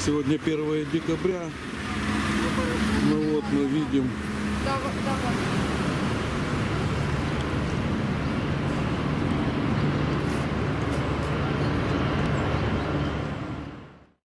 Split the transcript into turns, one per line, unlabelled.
Сегодня 1 декабря. Ну вот мы видим.
Давай.